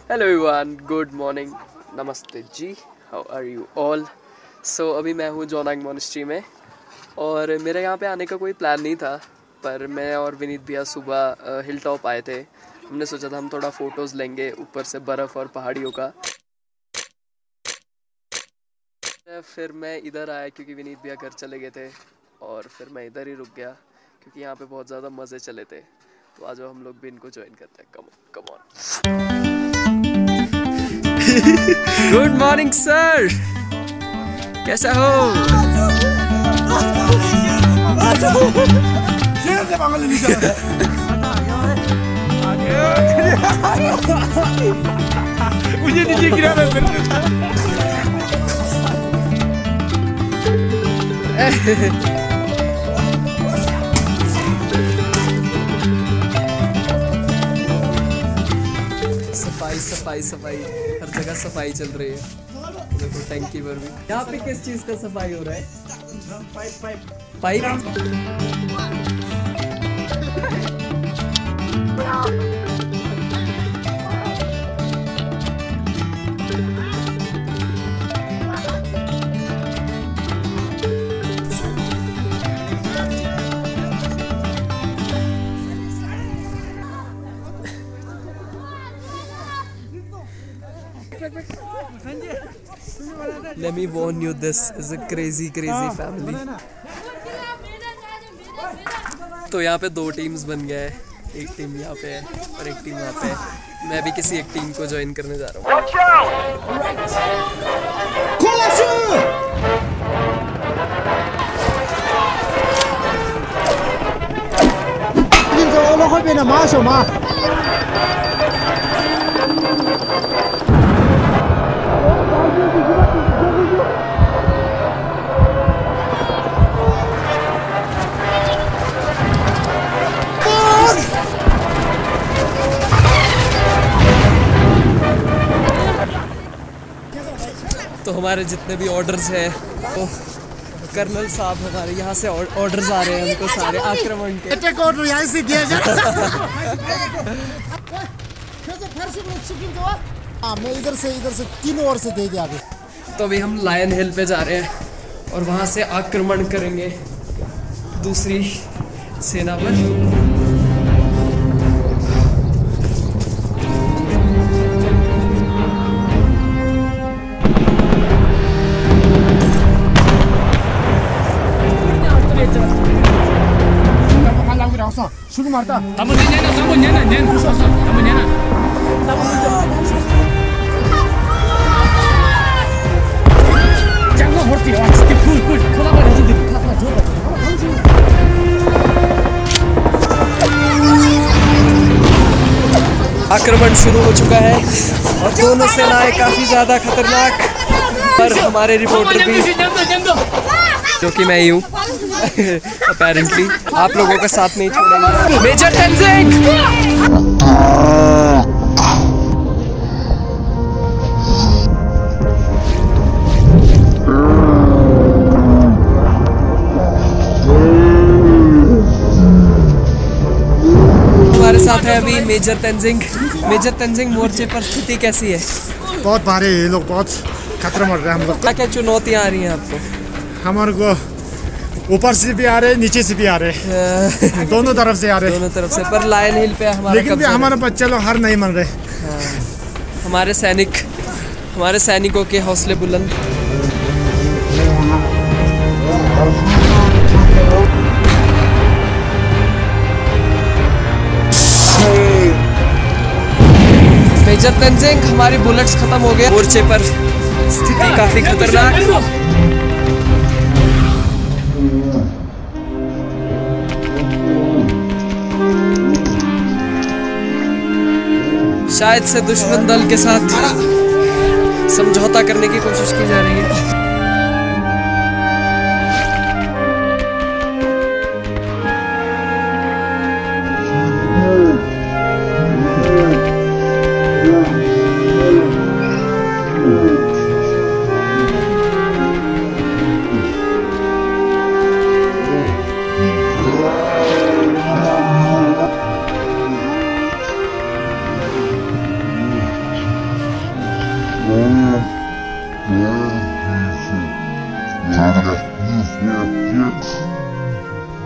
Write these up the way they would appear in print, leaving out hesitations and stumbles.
Hello everyone, good morning, नमस्ते जी, how are you all. So अभी मैं हूँ जोनांग मोनेस्ट्री में और मेरे यहाँ पे आने का कोई प्लान नहीं था, पर मैं और विनीत भैया सुबह हिल टॉप आए थे। हमने सोचा था हम थोड़ा फ़ोटोज़ लेंगे ऊपर से बर्फ़ और पहाड़ियों का। फिर मैं इधर आया क्योंकि विनीत भैया घर चले गए थे और फिर मैं इधर ही रुक गया क्योंकि यहाँ पे बहुत ज़्यादा मज़े चले थे। तो आज हम लोग भी इनको ज्वाइन करते हैं। Come on. Good morning sir, कैसा हो? मुझे नीचे गिरा सफाई सफाई सफाई, हर जगह सफाई चल रही है। देखो टैंकी पर भी। यहाँ पे किस चीज का सफाई हो रहा है? Pipe. Let me warn you, this is a crazy family. तो यहाँ पे दो टीम्स बन गए हैं, एक टीम यहाँ पे है और एक टीम वहाँ पे है। मैं भी किसी एक टीम को ज्वाइन करने जा रहा हूँ। तो हमारे जितने भी ऑर्डर्स हैं, तो कर्नल साहब हमारे यहाँ से ऑर्डर्स आ रहे हैं हमको सारे आक्रमण के। अटैक ऑर्डर यहाँ से दिया जाए। मैं इधर से 3 ओवर से दे दिया अभी। तो अभी हम लायन हिल पे जा रहे हैं और वहाँ से आक्रमण करेंगे दूसरी सेना पर। शुरू मारता आक्रमण शुरू हो चुका है और दोनों सेनाएं काफी ज्यादा खतरनाक, पर हमारे रिपोर्टर भी, जो कि मैं ही हूँ अपेरेंटली, आप लोगों का साथ नहीं छोड़ेंगे। मेजर तेंजिंग! हमारे साथ है अभी मेजर तेंजिंग। मेजर तेंजिंग, मोर्चे पर स्थिति कैसी है? बहुत भारी, ये लोग बहुत खतरा मर रहे हैं हम लोग। क्या क्या चुनौतियाँ आ रही हैं आपको? हमारे को ऊपर से भी आ रहे, नीचे से भी आ रहे, दोनों तरफ से आ रहे। दोनों तरफ से, पर लायन हिल पे हमारा, लेकिन भी हमारे बच्चे लोग हार नहीं मान रहे। हमारे सैनिकों के हौसले बुलंद। मेजर तेंजिंग, हमारी बुलेट्स खत्म हो गए। मोर्चे पर स्थिति काफी खतरनाक। शायद से दुश्मन दल के साथ समझौता करने की कोशिश की जा रही है।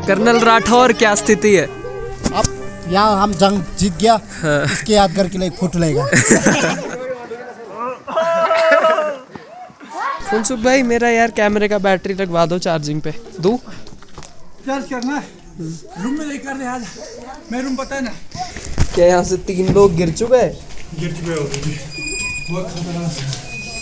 कर्नल राठौर क्या स्थिति है? अब यहाँ हम जंग जीत गया, इसके यादगार के लिए फोटो लेगा। फुनसुख भाई मेरा यार कैमरे का बैटरी लगवा दो चार्जिंग पे। दूं? चार्ज करना है? रूम में लेकर दे आज। मैं रूम पता है ना। क्या यहाँ से 3 लोग गिर चुके हैं? गिर चुके हो बहुत खतरनाक है।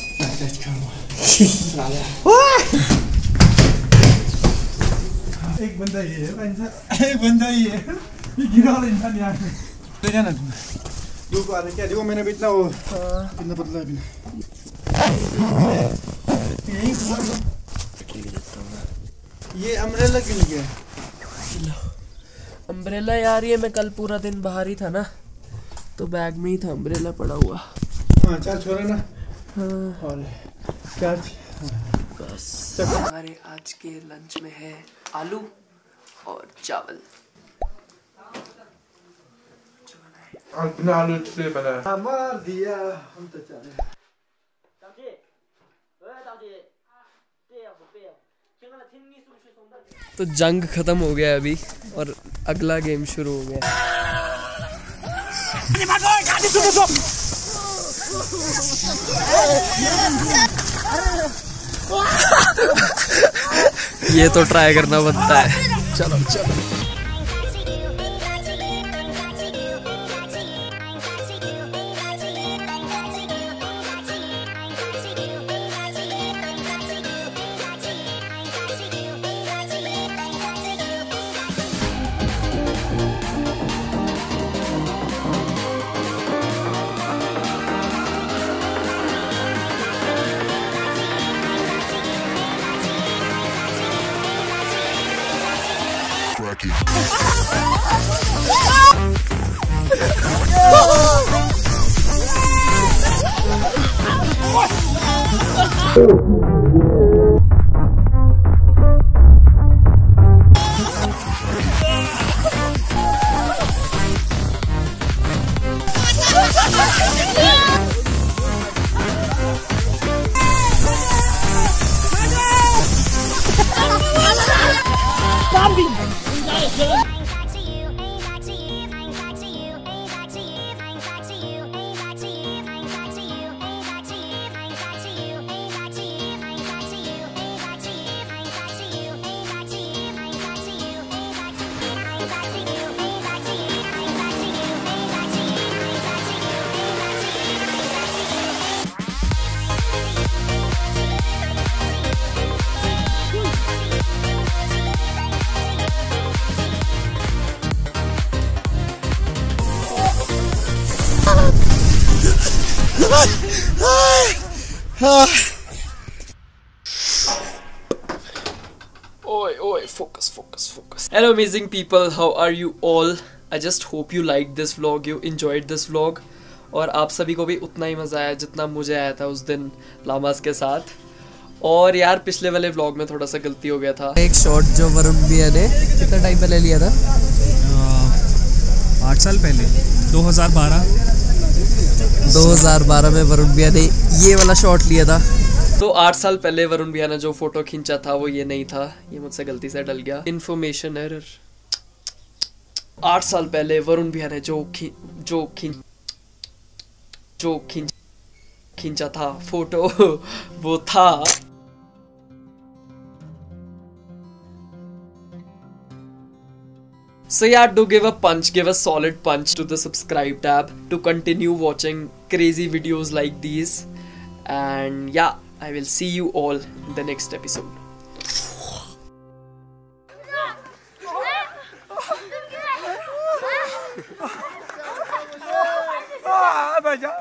एक बंदा ही है, एक बंदा ही है। ये गिरा वाला इंसान यहाँ पे। ले जाना तुम। देखो आने क्या देखो मैंने भी इतना वो कितना पतला है बिना। ये अम्ब्रेला क्यों नहीं गया? अम्ब्रेला यार ये मैं कल पूरा दिन बाहर ही था ना, तो बैग में ही था अम्ब्रेला पड़ा हुआ। हाँ चार्ज हो रहा ना। हाँ और चार्ज बस। हमारे आज के लंच में है आलू और चावल। आलू से बना मार दिया हम तो चले। तो जंग खत्म हो गया अभी और अगला गेम शुरू हो गया। ये तो ट्राई करना बनता है। चलो चलो। Oi, focus. Hello amazing people, how are you all? I just hope you liked this vlog, you enjoyed this vlog और आप सभी को भी उतना ही मज़ा आया जितना मुझे आया था उस दिन लामास के साथ। और यार पिछले वाले व्लॉग में थोड़ा सा गलती हो गया था। एक शॉट जो वरुण भैया ने कितना टाइम पहले लिया था? 8 साल पहले 2012 में वरुण भैया ने ये वाला शॉट लिया था। तो 8 साल पहले वरुण भैया ने जो फोटो खींचा था वो ये नहीं था, ये मुझसे गलती से डल गया। Information error. 8 साल पहले वरुण भैया ने जो खींचा था फोटो वो था So yeah, do give a solid punch to the subscribe tab to continue watching crazy videos like these. And yeah, I will see you all in the next episode. बजा